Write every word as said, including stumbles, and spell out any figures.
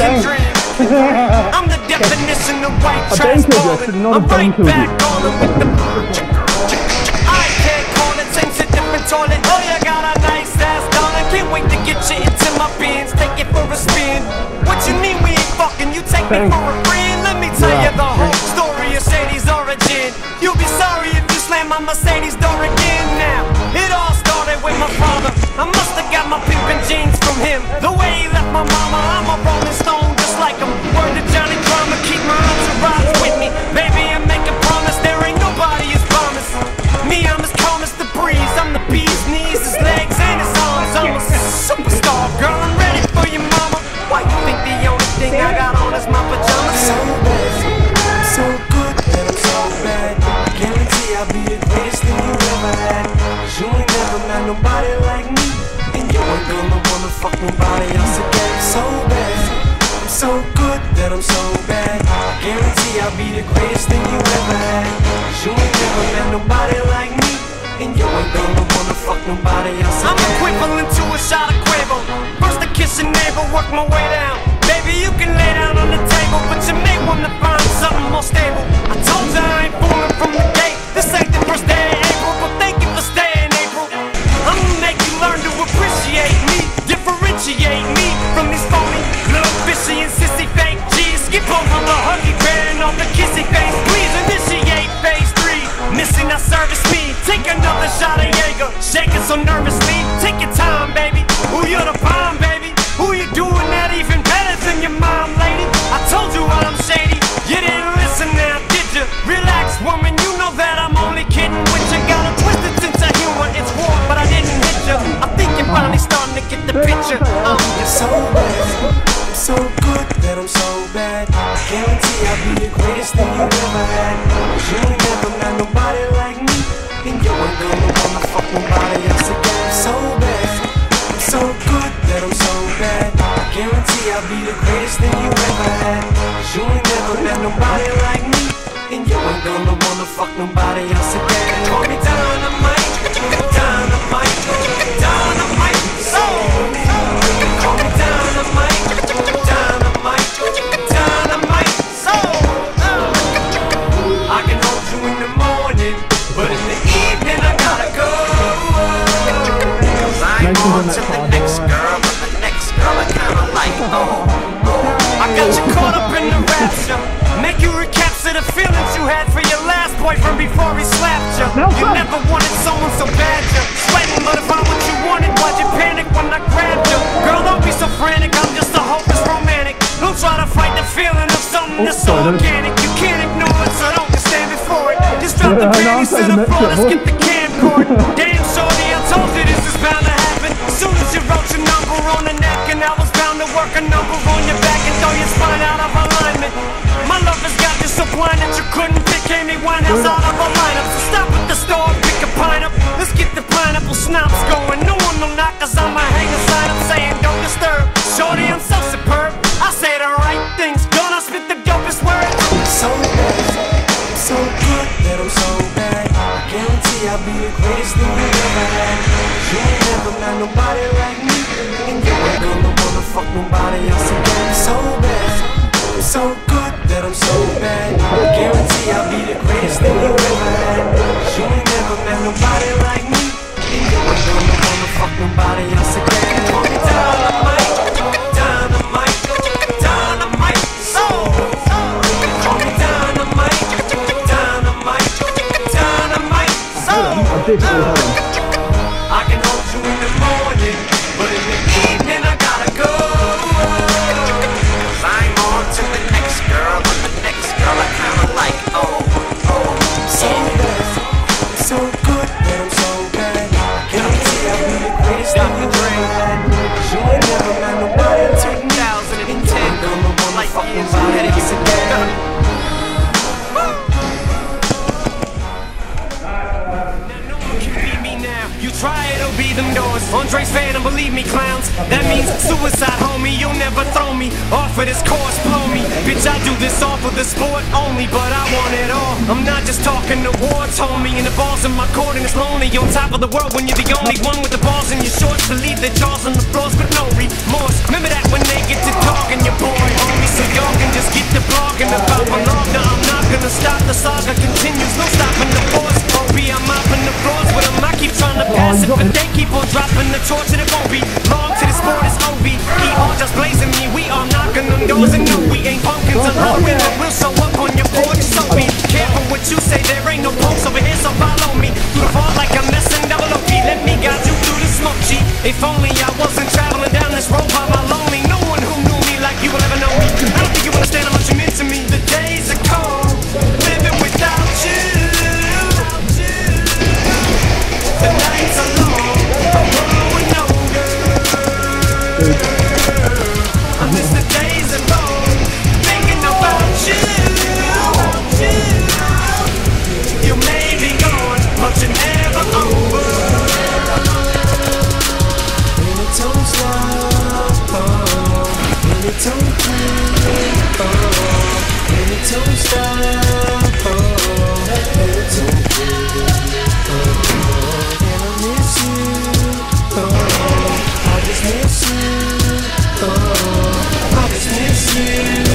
and dream. I'm the definition of white trash ballin'. I'm right back on them with the I can't call it, change a different toilet. Oh, you got a nice ass, darling. Can't wait to get you into my bins, take it for a spin. What you mean we ain't fucking? You take me for a friend? Let me tell you the whole story of Shady's origin. You'll be sorry if you slam my Mercedes door again now. It all started with my father. I must have got my pimpin' jeans from him. The way he left my mama, I'm a rolling stone just like him. Word to Johnny Drama, keep my entourage with me. Baby, I make a promise, there ain't nobody as promised. Me, I'm as calm as the breeze. I'm the bee's knees, his legs, and his arms. I'm a superstar, girl, I'm ready for you, mama. Why you think the only thing I got on is my pajamas? So bad, I'm so good, and I'm so bad. I guarantee I'll be the greatest thing you ever had. Cause you ain't never met nobody like me, and you ain't gonna wanna fuck nobody else again. So bad, I'm so good that I'm so bad. I guarantee I'll be the greatest thing you ever had. Cause you ain't never met nobody like me, and you ain't gonna wanna fuck nobody else again. I'm equivalent to a shot of Quavo. First I kiss your neighbor, work my way down. Baby, you can lay down on the table, but you may wanna find something more stable. I told you I ain't fooling from the gate. This ain't the first day of April, but thank you for staying, April. I'ma make you learn to appreciate me, differentiate me from these phony little fishy and sissy fake G's. Skip over the huggy bear and all the kissy face. Please initiate phase three. Missing that service me. Take another shot of Jaeger, shaking so nervously. Take your time, baby. Ooh, you're the bomb, baby. Who you doing that even better than your mom, lady? I told you I'm shady. You didn't listen now, did you? Relax, woman. You know that I'm only kidding with you. Got a twisted sense of humor. It's war, but I didn't hit you. I think you're finally starting to get the picture. Um, you're so bad. I'm so good that I'm so bad. I guarantee I'll be the greatest thing you ever had. Cause you ain't never met nobody like me, and you ain't gonna wanna fuck nobody else again. So bad, I'm so good that I'm so bad. I guarantee I'll be the greatest thing you ever had. Cause you ain't never met nobody like me, and you ain't gonna wanna fuck nobody else again. Call me dynamite, dynamite, dynamite. So call me dynamite, dynamite, dynamite. So I can hold you in the morning, but in the evening I gotta go. Cause I'm on to the next girl, but the next girl I kinda like. Oh, oh. I got you caught up in the rapture. Make you recapture the feelings you had for your last boyfriend before he slapped you. You never wanted someone so bad you sweating, but if I'm what you wanted, why'd you panic when I grabbed you? Girl, don't be so frantic, I'm just a hopeless romantic. Don't try to fight the feeling of something that's so organic. You can't ignore it, so don't just stand before it. Just drop the panties to the floor, let's get the camcord. Damn shorty, I told you this is bound to happen. As soon as you wrote your number on the napkin, I was bound to work a number on your back and throw your spine out of alignment. My love has got you so blind that you couldn't pick Amy Winehouse out of a lineup. So stop at the store, pick a pint up. Let's get the pineapple schnapps going. No one will knock us on my hang a sign up saying don't disturb. Shorty, I'm so superb. I say the right things, gonna spit the dopest words. I'm so bad, I'm so good that I'm so bad. I guarantee I'll be the greatest thing you ever had. You ain't never met nobody like me, and you ain't gonna wanna fuck nobody else again. I'm so bad, I'm so good that I'm so bad. I guarantee I'll be the greatest thing you ever had. You ain't never met nobody like me, and you ain't gonna wanna fuck nobody else again. Call me dynamite, dynamite, dynamite. So call me dynamite, dynamite, dynamite. So I can hold you in the morning, but in the evening I gotta go. Cause I'm on to the next girl, but the next girl I kinda like. Oh, oh, so bad, so good that I'm so bad. I guarantee I'll be the greatest thing you ever had. Cause you ain't never met nobody like me, and you ain't gonna wanna fuck nobody else again. You try, it'll be them doors. Andre's fan, and believe me, clowns, that means suicide, homie. You'll never throw me off of this course, blow me. Bitch, I do this off of the sport only, but I want it all. I'm not just talking awards, homie. And the balls in my court and it's lonely. On top of the world when you're the only one with the balls in your shorts. Believe the jaws on the floors with no remorse. Remember that when they get to talking, your boy, homie. So y'all can just get the blogging about my log. Now I'm not gonna stop, the saga continues. No stopping the force. O B, I'm mopping the floors with them. I keep trying to pass it, but they keep on dropping the torch and it won't be long to the sport. It's O B. E all just blazing me. We are knocking them doors and no, we ain't pumpkins alone. But we'll show up on your porch. So be careful what you say. There ain't no pokes over here, so follow me through the vault like I'm messing double O P. Let me guide you through the smoke, G. If only I wasn't traveling down this road by my lonely. No one who knew me like you will ever know me. I don't think you understand how much you meant to me. The days are cold, living without you. The nights are long, I'm growing older. I miss the days alone, thinking about you. You may be gone, but you're never over. And it don't stop, oh, and it don't quit, oh, and it don't stop, oh, and it don't quit, oh, and I miss you, oh, I just miss you, oh, I just miss you.